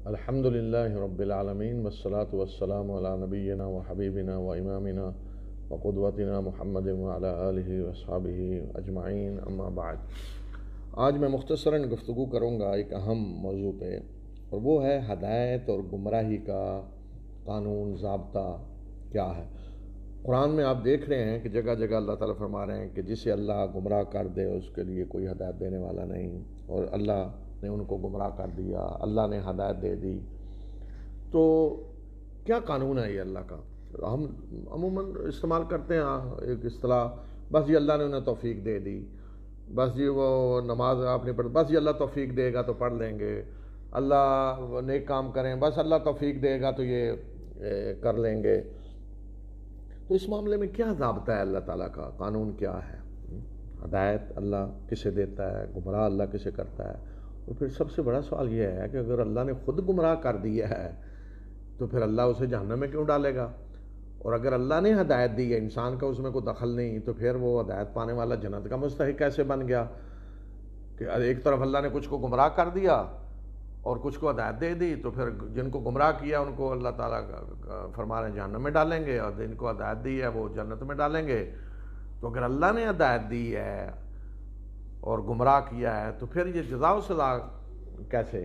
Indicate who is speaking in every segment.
Speaker 1: الحمد للہ رب العالمین والصلاة والسلام علی نبینا و حبیبنا و امامنا و قدوتنا محمد وعلی آلہ واصحابہ اجمعین، اما بعد۔ آج میں مختصراً گفتگو کروں گا ایک اہم موضوع پہ، اور وہ ہے ہدایت اور گمراہی کا قانون ضابطہ کیا ہے۔ قرآن میں آپ دیکھ رہے ہیں کہ جگہ جگہ اللہ تعالیٰ فرما رہے ہیں کہ جسے اللہ گمراہ کر دے اس کے لیے کوئی ہدایت دینے والا نہیں، اور اللہ نے ان کو گمراہ کر دیا، اللہ نے ہدایت دے دی۔ تو کیا قانون ہے یہ اللہ کا؟ ہم عموماً استعمال کرتے ہیں ایک اصطلاح، بس جی اللہ نے انہیں توفیق دے دی، بس جی وہ نماز آپ نے پڑھ، بس جی اللہ توفیق دے گا تو پڑھ لیں گے، اللہ نیک کام کریں، بس اللہ توفیق دے گا تو یہ کر لیں گے۔ تو اس معاملے میں کیا ضابطہ ہے اللہ تعالیٰ کا؟ قانون کیا ہے؟ ہدایت اللہ کسے دیتا ہے، گمراہ اللہ کسے کرتا ہے؟ اور پھر سب سے بڑا سوال یہ ہے کہ اگر اللہ نے خود گمراہ کر دیا ہے تو پھر اللہ اسے جہنم میں کیوں ڈالے گا؟ اور اگر اللہ نے ہدایت دی ہے، انسان کا اس میں کوئی دخل نہیں، تو پھر وہ ہدایت پانے والا جنت کا مستحق کیسے بن گیا؟ کہ ایک طرف اللہ نے کچھ کو گمراہ کر دیا اور کچھ کو ہدایت دے دی، تو پھر جن کو گمراہ کیا ان کو اللہ تعالیٰ فرما رہے ہیں جہنم میں ڈالیں گے، اور جن کو ہدایت دی ہے وہ جنت میں ڈالیں گے۔ تو اگر اللہ نے ہدایت دی ہے اور گمراہ کیا ہے تو پھر یہ جزا و سزا کیسے؟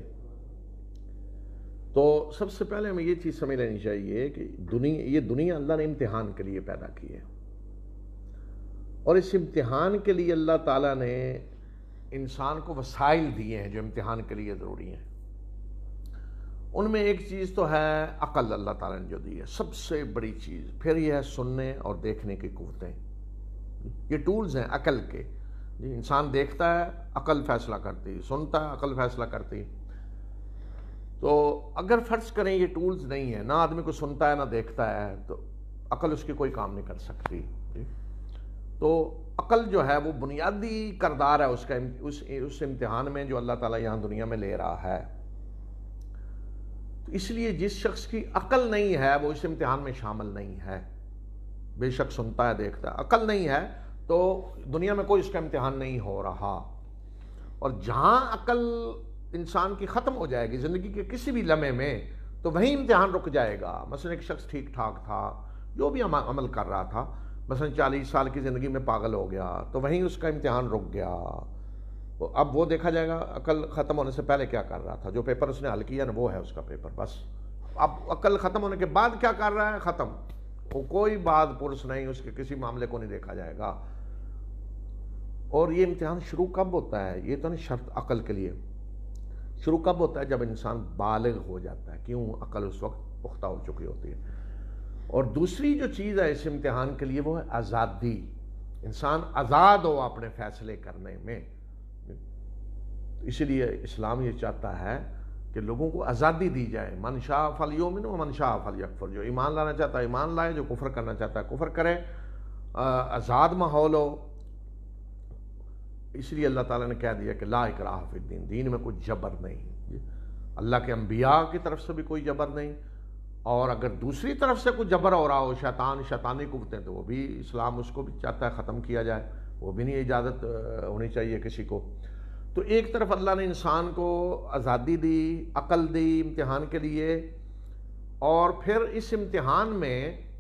Speaker 1: تو سب سے پہلے ہمیں یہ چیز سمجھ لینی چاہیے کہ یہ دنیا اللہ نے امتحان کے لیے پیدا کی ہے، اور اس امتحان کے لیے اللہ تعالیٰ نے انسان کو وسائل دیے ہیں جو امتحان کے لیے ضروری ہیں۔ ان میں ایک چیز تو ہے عقل، اللہ تعالیٰ نے جو دی ہے سب سے بڑی چیز، پھر یہ ہے سننے اور دیکھنے کی قوتیں، یہ ٹولز ہیں عقل کے۔ انسان دیکھتا ہے، عقل فیصلہ کرتی، سنتا ہے، عقل فیصلہ کرتی۔ تو اگر فرض کریں یہ ٹولز نہیں ہیں، نہ آدمی کو سنتا ہے نہ دیکھتا ہے، تو عقل اس کی کوئی کام نہیں کر سکتی۔ تو عقل جو ہے وہ بنیادی کردار ہے اس کا، اس امتحان میں جو اللہ تعالیٰ یہاں دنیا میں لے رہا ہے۔ تو اس لیے جس شخص کی عقل نہیں ہے وہ اس امتحان میں شامل نہیں ہے، بے شک سنتا ہے دیکھتا ہے، عقل نہیں ہے تو دنیا میں کوئی اس کا امتحان نہیں ہو رہا۔ اور جہاں عقل انسان کی ختم ہو جائے گی زندگی کے کسی بھی لمحے میں، تو وہیں امتحان رک جائے گا۔ مثلا ایک شخص ٹھیک ٹھاک تھا، جو بھی عمل کر رہا تھا، مثلا 40 سال کی زندگی میں پاگل ہو گیا تو وہیں اس کا امتحان رک گیا۔ اب وہ دیکھا جائے گا عقل ختم ہونے سے پہلے کیا کر رہا تھا، جو پیپر اس نے حل کیا نا وہ ہے اس کا پیپر، بس۔ اب عقل ختم ہونے کے بعد کیا کر رہا ہے، ختم، وہ کوئی بات پرس نہیں، اس کے کسی معاملے کو نہیں دیکھا جائے گا۔ اور یہ امتحان شروع کب ہوتا ہے؟ یہ تو نہیں شرط عقل کے لیے، شروع کب ہوتا ہے؟ جب انسان بالغ ہو جاتا ہے۔ کیوں؟ عقل اس وقت پختہ ہو چکی ہوتی ہے۔ اور دوسری جو چیز ہے اس امتحان کے لیے وہ ہے آزادی، انسان آزاد ہو اپنے فیصلے کرنے میں۔ اسی لیے اسلام یہ چاہتا ہے کہ لوگوں کو آزادی دی جائے، من شاء فلیؤمن ومن شاء فلیکفر، جو ایمان لانا چاہتا ہے ایمان لائے، جو کفر کرنا چاہتا ہے کفر کرے، آزاد ماحول ہو۔ اس لیے اللہ تعالیٰ نے کہہ دیا کہ لا اکراہ فی الدین، دین میں کوئی جبر نہیں۔ اللہ کے انبیاء کی طرف سے بھی کوئی جبر نہیں، اور اگر دوسری طرف سے کوئی جبر ہو رہا ہو، شیطانی قوتیں، تو وہ بھی اسلام اس کو بھی چاہتا ہے ختم کیا جائے، وہ بھی نہیں اجازت ہونی چاہیے کسی کو۔ تو ایک طرف اللہ نے انسان کو آزادی دی، عقل دی امتحان کے لیے، اور پھر اس امتحان میں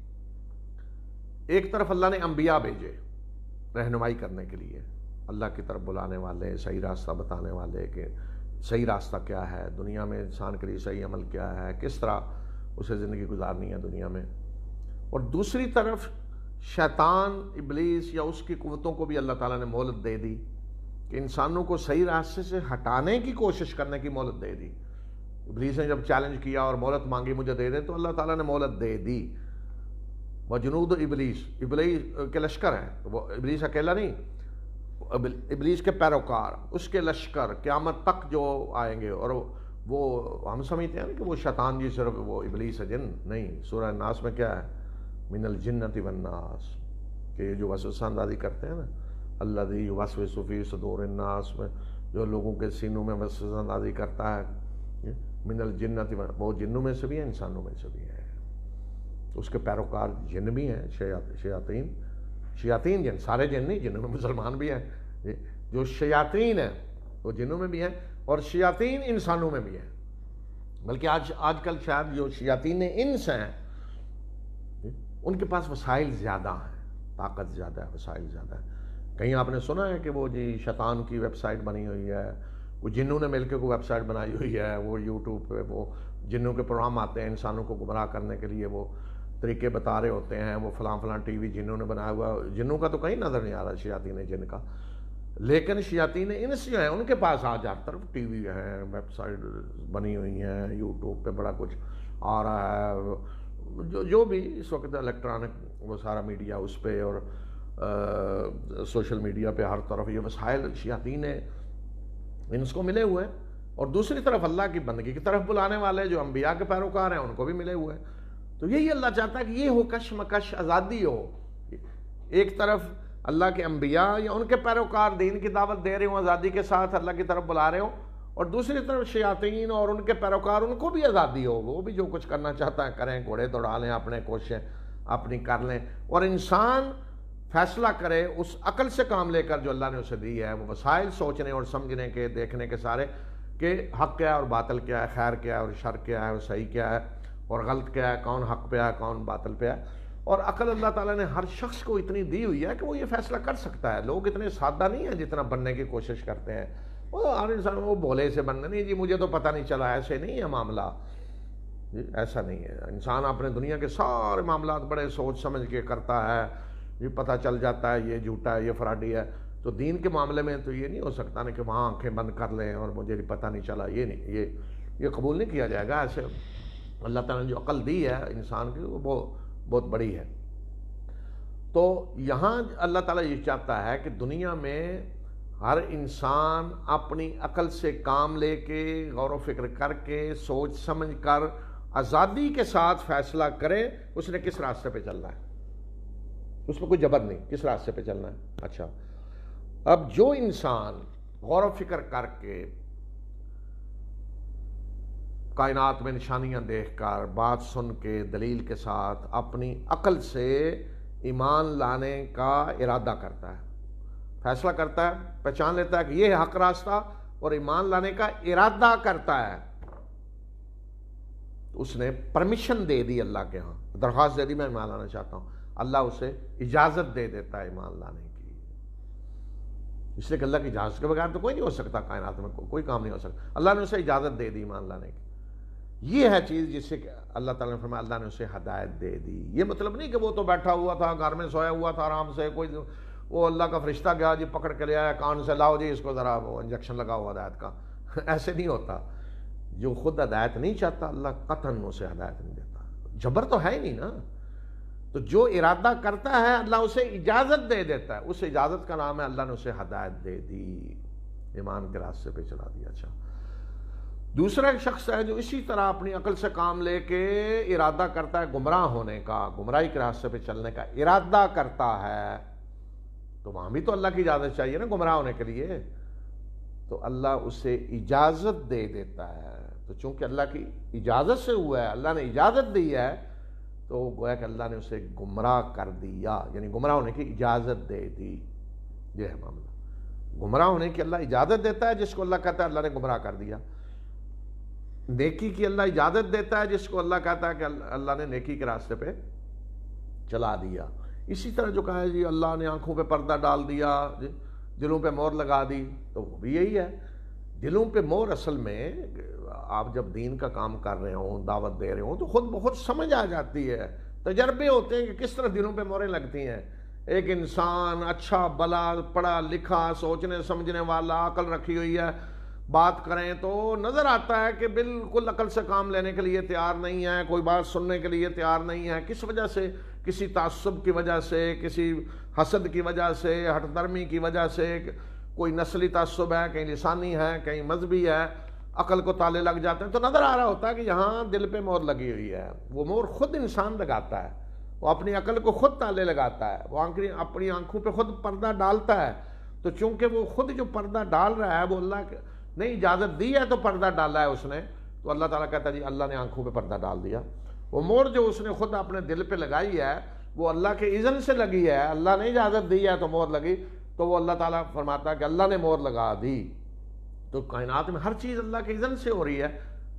Speaker 1: ایک طرف اللہ نے انبیاء بھیجے رہنمائی کرنے کے لیے، اللہ کی طرف بلانے والے، صحیح راستہ بتانے والے کہ صحیح راستہ کیا ہے، دنیا میں انسان کے لیے صحیح عمل کیا ہے، کس طرح اسے زندگی گزارنی ہے دنیا میں۔ اور دوسری طرف شیطان، ابلیس یا اس کی قوتوں کو بھی اللہ تعالیٰ نے مہلت دے دی کہ انسانوں کو صحیح راستے سے ہٹانے کی کوشش کرنے کی مہلت دے دی۔ ابلیس نے جب چیلنج کیا اور مہلت مانگی مجھے دے دے، تو اللہ تعالیٰ نے مہلت دے دی۔ وجنود ابلیس، ابلیس کے لشکر ہیں، وہ ابلیس اکیلا نہیں، ابلیس کے پیروکار، اس کے لشکر قیامت تک جو آئیں گے۔ اور وہ ہم سمجھتے ہیں کہ وہ شیطان جی صرف وہ ابلیس ہے، جن نہیں۔ سورہ الناس میں کیا ہے؟ من الجنۃ والناس، کہ یہ جو وسوسہ اندازی کرتے ہیں نا، الذی یوسوس فی صدور الناس، میں جو لوگوں کے سینوں میں وسوسہ اندازی کرتا ہے، من الجنۃ، وہ جنوں میں سے بھی ہیں انسانوں میں سے بھی ہیں۔ اس کے پیروکار جن بھی ہیں، شیاطین جن، سارے جن نہیں، جنوں میں مسلمان بھی ہیں، جو شیاطین ہیں وہ جنوں میں بھی ہیں، اور شیاطین انسانوں میں بھی ہیں۔ بلکہ آج کل شاید جو شیاطین انس ہیں ان کے پاس وسائل زیادہ ہیں، طاقت زیادہ ہے، وسائل زیادہ ہے۔ کہیں آپ نے سنا ہے کہ وہ جی شیطان کی ویب سائٹ بنی ہوئی ہے، وہ جنوں نے مل کے کوئی ویب سائٹ بنائی ہوئی ہے، وہ یوٹیوب پہ وہ جنوں کے پروگرام آتے ہیں انسانوں کو گمراہ کرنے کے لیے، وہ طریقے بتا رہے ہوتے ہیں، وہ فلاں فلاں ٹی وی جنوں نے بنایا ہوا، جنوں کا تو کہیں نظر نہیں آ رہا شیاطین جن کا، لیکن شیاطین انس جو ہیں ان کے پاس آج ہر طرف ٹی وی ہے، ویب سائٹ بنی ہوئی ہیں، یوٹیوب پہ بڑا کچھ آ رہا ہے، جو بھی اس وقت الیکٹرانک وہ سارا میڈیا اس پہ، اور سوشل میڈیا پہ ہر طرف یہ وسائل شیاطین انس کو ملے ہوئے ہیں، اور دوسری طرف اللہ کی بندگی کی طرف بلانے والے جو انبیاء کے پیروکار ہیں ان کو بھی ملے ہوئے ہیں۔ تو یہی اللہ چاہتا ہے کہ یہ ہو کشمکش، آزادی ہو، ایک طرف اللہ کے انبیاء یا ان کے پیروکار دین کی دعوت دے رہے ہوں، آزادی کے ساتھ اللہ کی طرف بلا رہے ہوں، اور دوسری طرف شیاطین اور ان کے پیروکار ان کو بھی آزادی ہو، وہ بھی جو کچھ کرنا چاہتا ہے کریں، گھوڑے دوڑا لیں، اپنے کوششیں اپنی کر لیں، اور انسان فیصلہ کرے اس عقل سے کام لے کر جو اللہ نے اسے دی ہے، وہ وسائل سوچنے اور سمجھنے کے، دیکھنے کے سارے کہ حق کیا ہے اور باطل کیا ہے، خیر کیا ہے اور شر کیا ہے اور صحیح کیا ہے اور غلط کیا ہے، کون حق پہ ہے کون باطل پہ ہے۔ اور عقل اللہ تعالیٰ نے ہر شخص کو اتنی دی ہوئی ہے کہ وہ یہ فیصلہ کر سکتا ہے۔ لوگ اتنے سادہ نہیں ہیں جتنا بننے کی کوشش کرتے ہیں، وہ ہر انسان وہ بھولے سے بننے، نہیں جی مجھے تو پتہ نہیں چلا، ایسے نہیں ہے معاملہ، ایسا نہیں ہے۔ انسان اپنے دنیا کے سارے معاملات بڑے سوچ سمجھ کے کرتا ہے، یہ پتہ چل جاتا ہے یہ جھوٹا ہے، یہ فراڈی ہے۔ تو دین کے معاملے میں تو یہ نہیں ہو سکتا نا کہ وہاں آنکھیں بند کر لیں اور مجھے پتہ نہیں چلا، یہ نہیں، یہ قبول نہیں کیا جائے گا۔ ایسے اللہ تعالیٰ نے جو عقل دی ہے انسان کی وہ بہت بڑی ہے۔ تو یہاں اللہ تعالیٰ یہ چاہتا ہے کہ دنیا میں ہر انسان اپنی عقل سے کام لے کے، غور و فکر کر کے، سوچ سمجھ کر، آزادی کے ساتھ فیصلہ کرے اس نے کس راستے پہ چلنا ہے، اس میں کوئی جبر نہیں، کس راستے پہ چلنا ہے۔ اچھا، اب جو انسان غور و فکر کر کے، کائنات میں نشانیاں دیکھ کر، بات سن کے، دلیل کے ساتھ اپنی عقل سے ایمان لانے کا ارادہ کرتا ہے، فیصلہ کرتا ہے، پہچان لیتا ہے کہ یہ حق راستہ، اور ایمان لانے کا ارادہ کرتا ہے، اس نے پرمیشن دے دی اللہ کے ہاں، درخواست دے دی میں ایمان لانا چاہتا ہوں، اللہ اسے اجازت دے دیتا ہے ایمان لانے کی، اس لیے کہ اللہ کی اجازت کے بغیر تو کوئی نہیں ہو سکتا، کائنات میں کوئی کام نہیں ہو سکتا، اللہ نے اسے اجازت دے دی ایمان لانے کی۔ یہ ہے چیز جس سے کہ اللہ تعالیٰ نے فرمایا اللہ نے اسے ہدایت دے دی۔ یہ مطلب نہیں کہ وہ تو بیٹھا ہوا تھا، گھر میں سویا ہوا تھا آرام سے، کوئی وہ اللہ کا فرشتہ گیا جی پکڑ کے لے آیا کان سے، لاؤ جی اس کو ذرا وہ انجیکشن لگا ہوا ہدایت کا، ایسے نہیں ہوتا۔ جو خود ہدایت نہیں چاہتا اللہ قطعاً اسے ہدایت نہیں دیتا، جبر تو ہے ہی نہیں نا۔ تو جو ارادہ کرتا ہے اللہ اسے اجازت دے دیتا ہے، اس اجازت کا نام ہے اللہ نے اسے ہدایت دے دی، ایمان کے راستے پہ چلا دیا۔ اچھا، دوسرا ایک شخص ہے جو اسی طرح اپنی عقل سے کام لے کے ارادہ کرتا ہے گمراہ ہونے کا، گمراہی کے راستے پہ چلنے کا ارادہ کرتا ہے، تو وہاں بھی تو اللہ کی اجازت چاہیے نا گمراہ ہونے کے لیے، تو اللہ اسے اجازت دے دیتا ہے۔ تو چونکہ اللہ کی اجازت سے ہوا ہے، اللہ نے اجازت دی ہے، تو گویا کہ اللہ نے اسے گمراہ کر دیا، یعنی گمراہ ہونے کی اجازت دے دی۔ یہ ہے معاملہ، گمراہ ہونے کی اللہ اجازت دیتا ہے، جس کو اللہ کہتا ہے اللہ نے گمراہ کر دیا۔ نیکی کی اللہ اجازت دیتا ہے، جس کو اللہ کہتا ہے کہ اللہ نے نیکی کے راستے پہ چلا دیا۔ اسی طرح جو کہا ہے جی اللہ نے آنکھوں پہ پردہ ڈال دیا، دلوں پہ مہر لگا دی، تو وہ بھی یہی ہے۔ دلوں پہ مہر اصل میں آپ جب دین کا کام کر رہے ہوں، دعوت دے رہے ہوں، تو خود بہت سمجھ آ جاتی ہے، تجربے ہوتے ہیں کہ کس طرح دلوں پہ مہریں لگتی ہیں۔ ایک انسان اچھا بھلا پڑھا لکھا، سوچنے سمجھنے والا، عقل رکھی ہوئی ہے، بات کریں تو نظر آتا ہے کہ بالکل عقل سے کام لینے کے لیے تیار نہیں ہے، کوئی بات سننے کے لیے تیار نہیں ہے۔ کس وجہ سے؟ کسی تعصب کی وجہ سے، کسی حسد کی وجہ سے، ہٹ درمی کی وجہ سے، کوئی نسلی تعصب ہے، کہیں لسانی ہے، کہیں مذہبی ہے، عقل کو تالے لگ جاتے ہیں، تو نظر آ رہا ہوتا ہے کہ یہاں دل پہ مہر لگی ہوئی ہے۔ وہ مہر خود انسان لگاتا ہے، وہ اپنی عقل کو خود تالے لگاتا ہے، وہ اپنی آنکھوں پہ خود پردہ ڈالتا ہے۔ تو چونکہ وہ خود جو پردہ ڈال رہا ہے وہ اللہ نے اجازت دی ہے، تو پردہ ڈالا ہے اس نے، تو اللہ تعالیٰ کہتا ہے جی اللہ نے آنکھوں پہ پردہ ڈال دیا۔ وہ مہر جو اس نے خود اپنے دل پہ لگائی ہے وہ اللہ کے اذن سے لگی ہے، اللہ نے اجازت دی ہے تو مہر لگی، تو وہ اللہ تعالیٰ فرماتا ہے کہ اللہ نے مہر لگا دی۔ تو کائنات میں ہر چیز اللہ کے اذن سے ہو رہی ہے،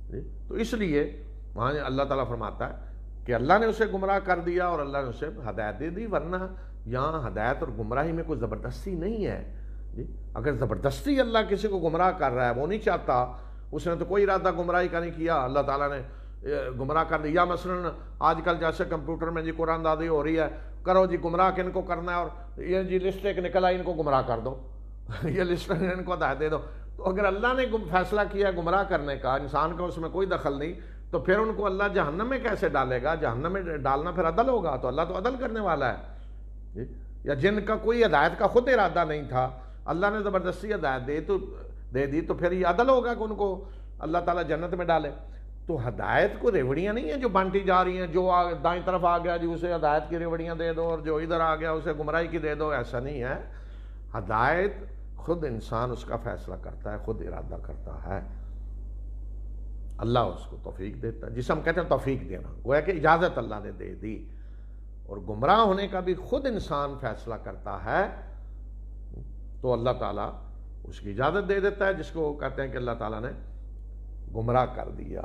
Speaker 1: تو اس لیے وہاں اللہ تعالیٰ فرماتا ہے کہ اللہ نے اسے گمراہ کر دیا اور اللہ نے اسے ہدایت دے دی، ورنہ یہاں ہدایت اور گمراہی میں کوئی زبردستی نہیں ہے جی۔ اگر زبردستی اللہ کسی کو گمراہ کر رہا ہے، وہ نہیں چاہتا، اس نے تو کوئی ارادہ گمراہی کا نہیں کیا، اللہ تعالیٰ نے گمراہ کر دیا۔ مثلا آج کل جیسے کمپیوٹر میں جی قرآن دادی ہو رہی ہے، کرو جی گمراہ کن کو کرنا ہے، اور یہ جی لسٹ ایک نکل آئی، ان کو گمراہ کر دو یہ لسٹ ان کو ہدایت دے دو۔ تو اگر اللہ نے فیصلہ کیا گمراہ کرنے کا، انسان کا اس میں کوئی دخل نہیں، تو پھر ان کو اللہ جہنم میں کیسے ڈالے گا؟ جہنم میں ڈالنا پھر عدل ہوگا، تو اللہ تو عدل کرنے والا ہے۔ یا جن کا کوئی ہدایت کا خود ارادہ نہیں تھا، اللہ نے زبردستی ہدایت دے دی، تو پھر یہ عدل ہوگا کہ ان کو اللہ تعالیٰ جنت میں ڈالے۔ تو ہدایت کو ریوڑیاں نہیں ہیں جو بانٹی جا رہی ہیں، جو دائیں طرف آ گیا جی اسے ہدایت کی ریوڑیاں دے دو، اور جو ادھر آ گیا اسے گمراہی کی دے دو، ایسا نہیں ہے۔ ہدایت خود انسان اس کا فیصلہ کرتا ہے، خود ارادہ کرتا ہے، اللہ اس کو توفیق دیتا ہے، جسے ہم کہتے ہیں توفیق دینا، گویا کہ اجازت اللہ نے دے دی۔ اور گمراہ ہونے کا بھی خود انسان فیصلہ کرتا ہے، تو اللہ تعالیٰ اس کی اجازت دے دیتا ہے، جس کو کہتے ہیں کہ اللہ تعالیٰ نے گمراہ کر دیا۔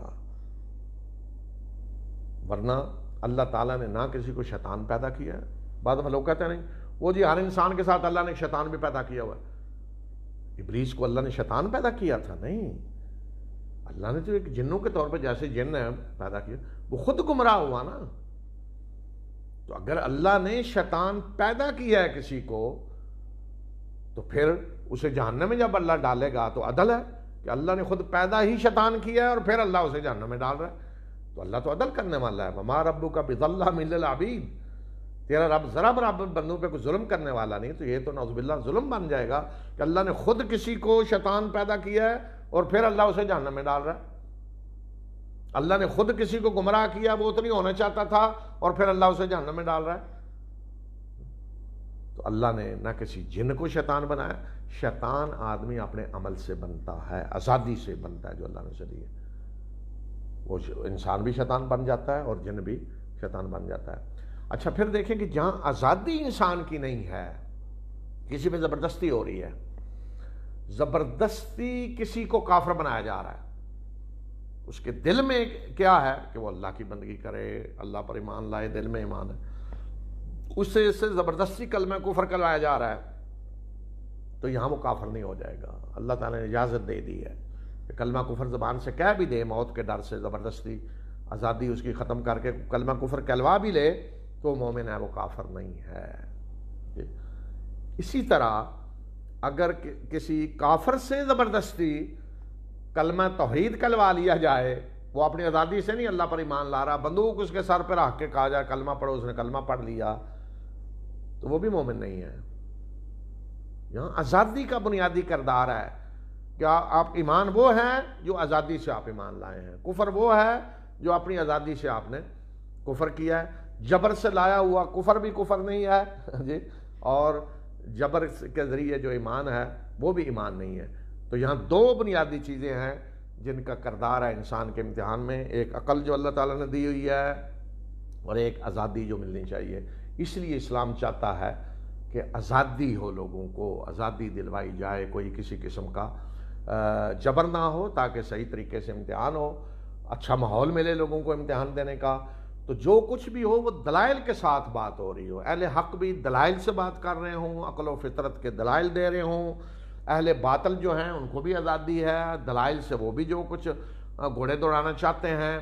Speaker 1: ورنہ اللہ تعالیٰ نے نہ کسی کو شیطان پیدا کیا ہے۔ بعض لوگ کہتے ہیں نہیں وہ جی ہر انسان کے ساتھ اللہ نے شیطان بھی پیدا کیا ہوا ہے۔ ابلیس کو اللہ نے شیطان پیدا کیا تھا؟ نہیں، اللہ نے تو ایک جنوں کے طور پہ جیسے جن ہے پیدا کیا، وہ خود گمراہ ہوا نا۔ تو اگر اللہ نے شیطان پیدا کیا ہے کسی کو، تو پھر اسے جہنم میں جب اللہ ڈالے گا تو عدل ہے کہ اللہ نے خود پیدا ہی شیطان کیا ہے اور پھر اللہ اسے جہنم میں ڈال رہا ہے، تو اللہ تو عدل کرنے والا ہے۔ وما ربک بظلام للعبید، تیرا رب ذرا برابر بندوں پہ کوئی ظلم کرنے والا نہیں۔ تو یہ تو نعوذ باللہ ظلم بن جائے گا کہ اللہ نے خود کسی کو شیطان پیدا کیا ہے اور پھر اللہ اسے جہنم میں ڈال رہا ہے۔ اللہ نے خود کسی کو گمراہ کیا، وہ تو نہیں ہونا چاہتا تھا، اور پھر اللہ اسے جہنم میں ڈال رہا ہے۔ تو اللہ نے نہ کسی جن کو شیطان بنایا۔ شیطان آدمی اپنے عمل سے بنتا ہے، آزادی سے بنتا ہے جو اللہ نے اسے دی ہے۔ وہ انسان بھی شیطان بن جاتا ہے اور جن بھی شیطان بن جاتا ہے۔ اچھا پھر دیکھیں کہ جہاں آزادی انسان کی نہیں ہے، کسی پہ زبردستی ہو رہی ہے، زبردستی کسی کو کافر بنایا جا رہا ہے، اس کے دل میں کیا ہے کہ وہ اللہ کی بندگی کرے، اللہ پر ایمان لائے، دل میں ایمان ہے، اسے زبردستی کلمہ کفر کروایا جا رہا ہے، تو یہاں وہ کافر نہیں ہو جائے گا۔ اللہ تعالیٰ نے اجازت دے دی ہے کہ کلمہ کفر زبان سے کہہ بھی دے، موت کے ڈر سے زبردستی آزادی اس کی ختم کر کے کلمہ کفر کہلوا بھی لے، تو مومن ہے، وہ کافر نہیں ہے۔ اسی طرح اگر کسی کافر سے زبردستی کلمہ توحید کہلوا لیا جائے، وہ اپنی آزادی سے نہیں اللہ پر ایمان لا رہا، بندوق اس کے سر پہ رکھ کے کہا جائے کلمہ پڑھو، اس نے کلمہ پڑھ لیا، تو وہ بھی مومن نہیں ہے۔ یہاں آزادی کا بنیادی کردار ہے کہ آپ ایمان وہ ہے جو آزادی سے آپ ایمان لائے ہیں، کفر وہ ہے جو اپنی آزادی سے آپ نے کفر کیا ہے۔ جبر سے لایا ہوا کفر بھی کفر نہیں ہے جی، اور جبر کے ذریعے جو ایمان ہے وہ بھی ایمان نہیں ہے۔ تو یہاں دو بنیادی چیزیں ہیں جن کا کردار ہے انسان کے امتحان میں، ایک عقل جو اللہ تعالیٰ نے دی ہوئی ہے، اور ایک آزادی جو ملنی چاہیے۔ اس لیے اسلام چاہتا ہے کہ آزادی ہو، لوگوں کو آزادی دلوائی جائے، کوئی کسی قسم کا جبر نہ ہو، تاکہ صحیح طریقے سے امتحان ہو، اچھا ماحول ملے لوگوں کو امتحان دینے کا۔ تو جو کچھ بھی ہو وہ دلائل کے ساتھ بات ہو رہی ہو، اہل حق بھی دلائل سے بات کر رہے ہوں، عقل و فطرت کے دلائل دے رہے ہوں، اہل باطل جو ہیں ان کو بھی آزادی ہے دلائل سے، وہ بھی جو کچھ گھوڑے دوڑانا چاہتے ہیں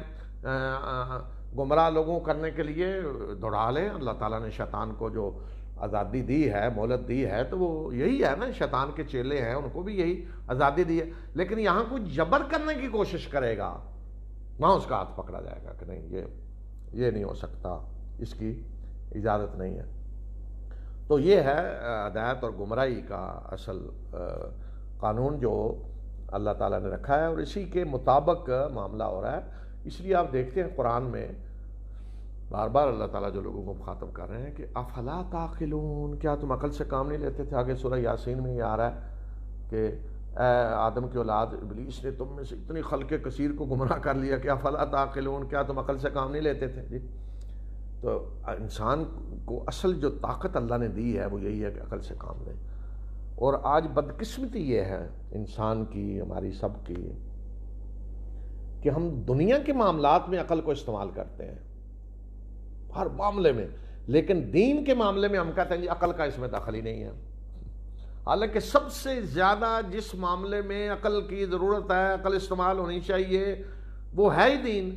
Speaker 1: گمراہ لوگوں کرنے کے لیے دوڑا لیں۔ اللہ تعالیٰ نے شیطان کو جو آزادی دی ہے، مہلت دی ہے، تو وہ یہی ہے نا، شیطان کے چیلے ہیں ان کو بھی یہی آزادی دی ہے۔ لیکن یہاں کوئی جبر کرنے کی کوشش کرے گا، وہاں اس کا ہاتھ پکڑا جائے گا کہ نہیں، یہ نہیں ہو سکتا، اس کی اجازت نہیں ہے۔ تو یہ ہے ہدایت اور گمراہی کا اصل قانون جو اللہ تعالیٰ نے رکھا ہے، اور اسی کے مطابق معاملہ ہو رہا ہے۔ اس لیے آپ دیکھتے ہیں قرآن میں بار بار اللہ تعالیٰ جو لوگوں کو مخاطب کر رہے ہیں کہ افلا تعقلون، کیا تم عقل سے کام نہیں لیتے تھے؟ آگے سورہ یاسین میں یہ آ رہا ہے کہ اے آدم کی اولاد، ابلیس نے تم میں سے اتنی خلق کثیر کو گمراہ کر لیا کہ افلا تعقلون، کیا تم عقل سے کام نہیں لیتے تھے؟ جی، تو انسان کو اصل جو طاقت اللہ نے دی ہے وہ یہی ہے کہ عقل سے کام لے۔ اور آج بدقسمتی یہ ہے انسان کی، ہماری سب کی، کہ ہم دنیا کے معاملات میں عقل کو استعمال کرتے ہیں ہر معاملے میں، لیکن دین کے معاملے میں ہم کہتے ہیں جی عقل کا اس میں دخل ہی نہیں ہے. حالانکہ سب سے زیادہ جس معاملے میں عقل کی ضرورت ہے، عقل استعمال ہونی چاہیے، وہ ہے ہی دین.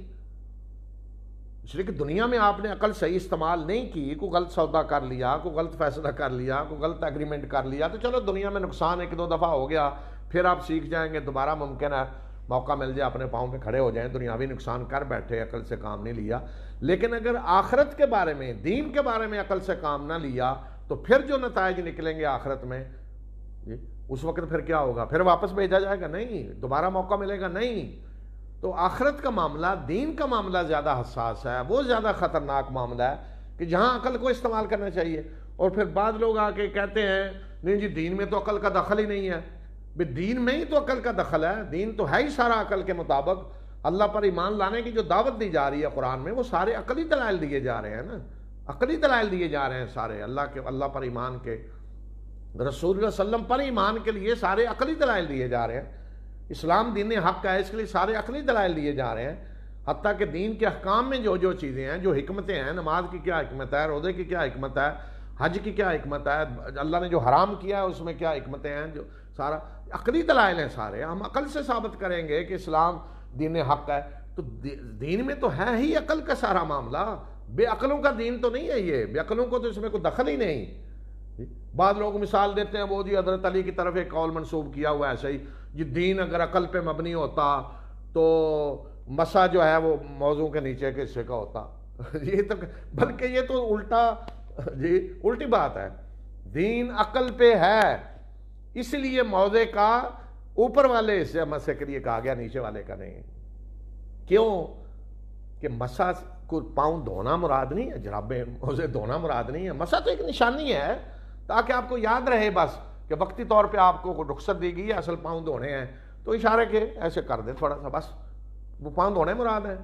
Speaker 1: اس لیے کہ دنیا میں آپ نے عقل صحیح استعمال نہیں کی، کوئی غلط سودا کر لیا، کوئی غلط فیصلہ کر لیا، کوئی غلط ایگریمنٹ کر لیا، تو چلو دنیا میں نقصان ایک دو دفعہ ہو گیا، پھر آپ سیکھ جائیں گے، دوبارہ ممکن ہے موقع مل جائے اپنے پاؤں پہ کھڑے ہو جائیں. دنیاوی نقصان کر بیٹھے، عقل سے کام نہیں لیا. لیکن اگر آخرت کے بارے میں، دین کے بارے میں عقل سے کام نہ لیا تو پھر جو نتائج نکلیں گے آخرت میں، اس وقت پھر کیا ہوگا؟ پھر واپس بھیجا جائے گا؟ نہیں. دوبارہ موقع ملے گا؟ نہیں. تو آخرت کا معاملہ، دین کا معاملہ زیادہ حساس ہے، وہ زیادہ خطرناک معاملہ ہے کہ جہاں عقل کو استعمال کرنا چاہیے. اور پھر بعض لوگ آ کے کہتے ہیں نہیں جی دین میں تو عقل کا دخل ہی نہیں ہے. دین میں ہی تو عقل کا دخل ہے، دین تو ہے ہی سارا عقل کے مطابق. اللہ پر ایمان لانے کی جو دعوت دی جا رہی ہے قرآن میں، وہ سارے عقلی دلائل دیے جا رہے ہیں نا، عقلی دلائل دیے جا رہے ہیں سارے. اللہ پر ایمان کے، رسول اللہ صلی اللہ علیہ وسلم پر ایمان کے لیے سارے عقلی دلائل دیے جا رہے ہیں. اسلام دین حق ہے، اس کے لیے سارے عقلی دلائل دیے جا رہے ہیں. حتیٰ کہ دین کے احکام میں جو جو چیزیں ہیں، جو حکمتیں ہیں، نماز کی کیا حکمت ہے، روزے کی کیا حکمت ہے، حج کی کیا حکمت ہے، اللہ نے جو حرام کیا ہے اس میں کیا حکمتیں ہیں، جو سارا عقلی دلائل ہیں سارے. ہم عقل سے ثابت کریں گے کہ اسلام دین حق ہے. تو دین میں تو ہے ہی عقل کا سارا معاملہ، بے عقلوں کا دین تو نہیں ہے یہ، بے عقلوں کو تو اس میں کوئی دخل ہی نہیں. بعض لوگ مثال دیتے ہیں، وہ جی حضرت علی کی طرف ایک قول منسوب کیا ہوا ہے ایسے ہی، جی دین اگر عقل پہ مبنی ہوتا تو مسا جو ہے وہ موضوع کے نیچے کے حصے کا ہوتا. یہ تو بلکہ یہ تو الٹا، جی الٹی بات ہے. دین عقل پہ ہے، اس لیے موضع کا اوپر والے حصے مسے کے لیے کہا گیا، نیچے والے کا نہیں. کیوں؟ کہ مسا کو پاؤں دھونا مراد نہیں ہے، جرابیں موزے دھونا مراد نہیں ہے. مسا تو ایک نشانی ہے تاکہ آپ کو یاد رہے بس کہ وقتی طور پہ آپ کو رخصت دی گئی ہے، اصل پاؤں دھونے ہیں تو اشارے کے ایسے کر دیں تھوڑا سا، بس وہ پاؤں دھونے مراد ہیں.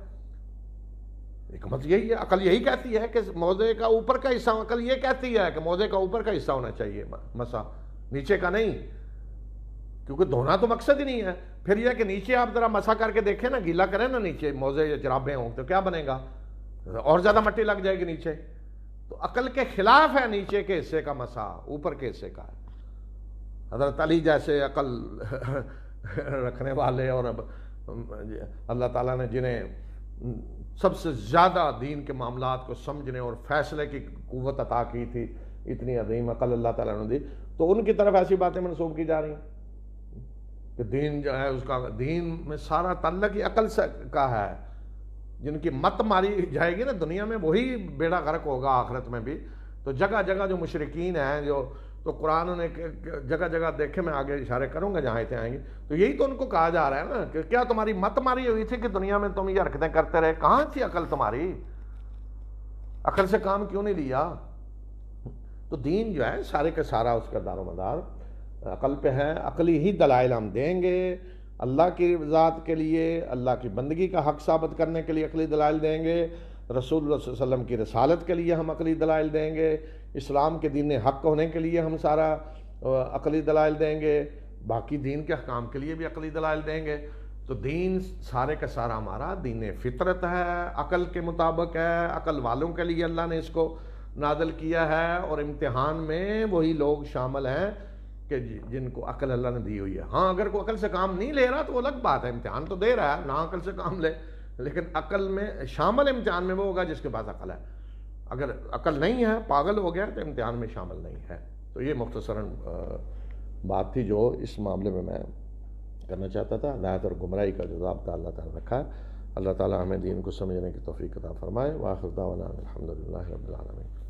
Speaker 1: حکمت یہی ہے، عقل یہی کہتی ہے کہ موزے کا اوپر کا حصہ، عقل یہ کہتی ہے کہ موزے کا اوپر کا حصہ ہونا چاہیے مسا، نیچے کا نہیں. کیونکہ دھونا تو مقصد ہی نہیں ہے. پھر یہ کہ نیچے آپ ذرا مسا کر کے دیکھیں نا، گیلا کریں نا نیچے، موزے یا جرابیں ہوں تو کیا بنے گا؟ اور زیادہ مٹی لگ جائے گی نیچے. تو عقل کے خلاف ہے نیچے کے حصے کا مسا، اوپر کے حصے کا ہے. حضرت علی جیسے عقل رکھنے والے، اور اللہ تعالیٰ نے جنہیں سب سے زیادہ دین کے معاملات کو سمجھنے اور فیصلے کی قوت عطا کی تھی، اتنی عظیم عقل اللہ تعالیٰ نے دی، تو ان کی طرف ایسی باتیں منسوب کی جا رہی ہیں کہ دین جو ہے اس کا، دین میں سارا تعلق ہی عقل سے کا ہے. جن کی مت ماری جائے گی نا دنیا میں، وہی بیڑا غرق ہوگا آخرت میں بھی. تو جگہ جگہ جو مشرکین ہیں، جو تو قرآن نے جگہ جگہ دیکھے، میں آگے اشارے کروں گا جہاں آئیں گی، تو یہی تو ان کو کہا جا رہا ہے نا کہ کیا تمہاری مت ماری ہوئی تھی کہ دنیا میں تم یہ حرکتیں کرتے رہے؟ کہاں تھی عقل تمہاری؟ عقل سے کام کیوں نہیں لیا؟ تو دین جو ہے سارے کا سارا اس کا دار و مدار عقل پہ ہے. عقلی ہی دلائل ہم دیں گے اللہ کی ذات کے لیے، اللہ کی بندگی کا حق ثابت کرنے کے لیے عقلی دلائل دیں گے. رسول اللہ صلی اللہ علیہ وسلم کی رسالت کے لیے ہم عقلی دلائل دیں گے. اسلام کے دین حق ہونے کے لیے ہم سارا عقلی دلائل دیں گے. باقی دین کے احکام کے لیے بھی عقلی دلائل دیں گے. تو دین سارے کا سارا ہمارا دین فطرت ہے، عقل کے مطابق ہے. عقل والوں کے لیے اللہ نے اس کو نازل کیا ہے، اور امتحان میں وہی لوگ شامل ہیں کہ جن کو عقل اللہ نے دی ہوئی ہے. ہاں اگر کوئی عقل سے کام نہیں لے رہا تو وہ الگ بات ہے، امتحان تو دے رہا ہے، نہ عقل سے کام لے، لیکن عقل میں شامل امتحان میں وہ ہوگا جس کے پاس عقل ہے. اگر عقل نہیں ہے، پاگل ہو گیا تو امتحان میں شامل نہیں ہے. تو یہ مختصراً بات تھی جو اس معاملے میں کرنا چاہتا تھا. ہدایت اور گمراہی کا جو ضابطہ اللہ تعالیٰ رکھا ہے، اللہ تعالیٰ ہمیں دین کو سمجھنے کی توفیق عطا فرمائے. وآخر دعوانا الحمدللہ رب العالمین.